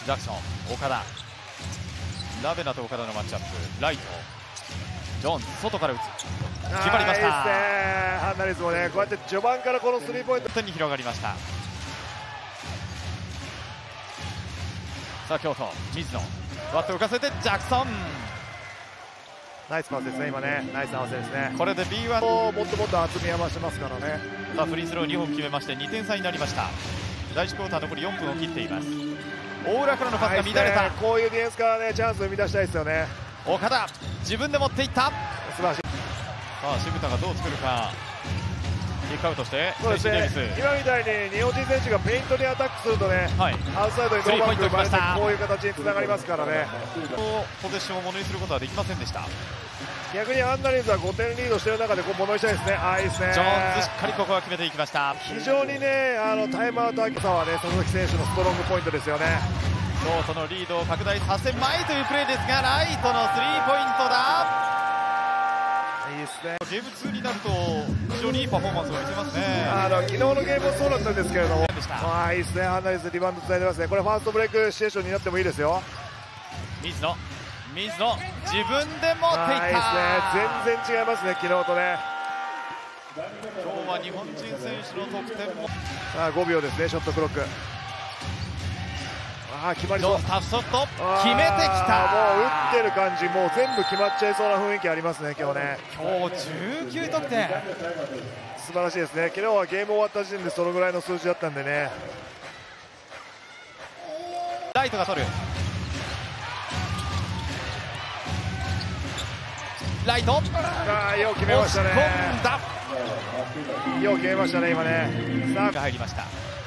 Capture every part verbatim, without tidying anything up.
ジャクソン、岡田、ラベナと岡田のマッチアップ、ライト、ジョーンズ、外から打つ、決まりました。 いいですね、ハンナリズもね、こうやって序盤からこのスリーポイント点に広がりました。さあ京都、水野、バット浮かせてジャクソン、 ナイスパスですね、今ね、ナイス合わせですね。 これで ビーワンもっともっと厚みは増しますからね。 さあフリースローにほん決めましてにてん差になりました。第いちクォーター残りよんぷんを切っています。大浦からのパスが乱れた、 ね、こういうディフェンスからねチャンスを生み出したいですよね。 岡田自分で持っていった、 素晴らしい。 さあ渋田がどう作るか、キックアウトしてそうですね、今みたいに日本人選手がペイントにアタックするとね、はい、アウトサイドにノーバック生まれてこういう形につながりますからね。 ポゼッションをものにすることはできませんでした。 逆にハンナリーズはごてんリードしている中でこうものにしたいですね。あ、いいですね。 ジョーンズしっかりここは決めていきました。 非常にね、あのタイムアウト明けさはね、佐々木選手のストロングポイントですよね。 京都のリードを拡大させまいというプレーですが、ライトのスリーポイントだ。 いいですね。 ゲームツーになると非常にいいパフォーマンスを見せますね。 あの昨日のゲームもそうだったんですけれども、ああいいですね、ハンナリーズリバウンドつないでますね。これファーストブレイクシチュエーションになってもいいですよ。 水野、水野自分で持っていった。 いいですね、全然違いますね、昨日とね。 今日は日本人選手の得点もさあごびょうですね、ショットクロック。ああ決まりそう、 タフショット決めてきた。 もう打ってる感じ、もう全部決まっちゃいそうな雰囲気ありますね、今日ね。 今日じゅうきゅう得点、 素晴らしいですね。昨日はゲーム終わった時点でそのぐらいの数字だったんでね。 ライトが取る、ライト、 ああよう決めましたね。 押し込んだ、 よう決めましたね今ね。 さあが入りました。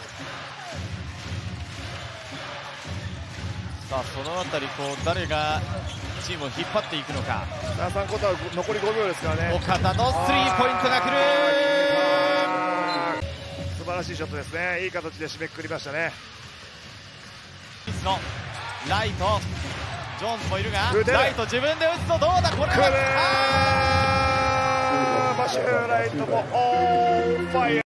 さあそのあたりこう誰がチームを引っ張っていくのか。 さんクォーター残りごびょうですからね。 岡田のスリーポイントが来る。 素晴らしいショットですね。いい形で締めくくりましたね。 水野、ライト、ジョーンズもいるが、ライト自分で打つとどうだ、これはマシューライトもオンファイア。